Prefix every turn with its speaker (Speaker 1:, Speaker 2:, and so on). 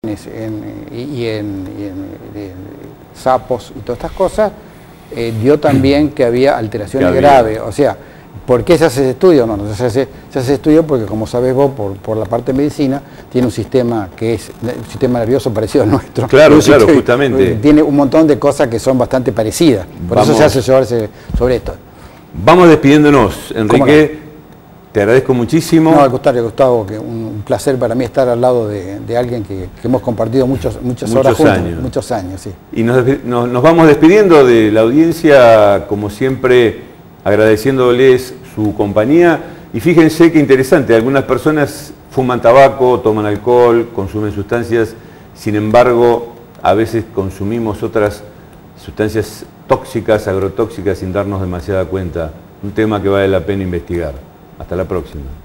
Speaker 1: en sapos y todas estas cosas, dio también que había alteraciones graves. O sea, ¿por qué se hace ese estudio? No, se hace estudio porque, como sabes vos, por la parte de medicina, tiene un sistema que es un sistema nervioso parecido al nuestro.
Speaker 2: Claro, claro, justamente.
Speaker 1: Tiene un montón de cosas que son bastante parecidas. Por eso se hace sobre esto.
Speaker 2: Vamos despidiéndonos, Enrique. Te agradezco muchísimo.
Speaker 1: No, al contrario, Gustavo, que un placer para mí estar al lado de alguien que hemos compartido muchas horas juntos. Muchos años, sí.
Speaker 2: Y nos vamos despidiendo de la audiencia, como siempre, agradeciéndoles su compañía. Y fíjense qué interesante, algunas personas fuman tabaco, toman alcohol, consumen sustancias, sin embargo, a veces consumimos otras sustancias tóxicas, agrotóxicas, sin darnos demasiada cuenta. Un tema que vale la pena investigar. Hasta la próxima.